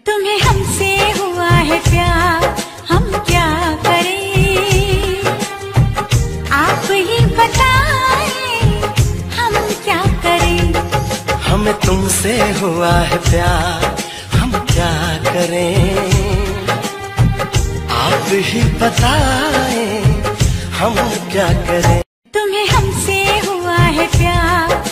तुम्हें हमसे हुआ है प्यार, हम क्या करें, आप ही बताएं, हम क्या करें। हमें तुमसे हुआ है प्यार, हम क्या करें, आप ही बताएं, हम क्या करें। तुम्हें हमसे हुआ है प्यार,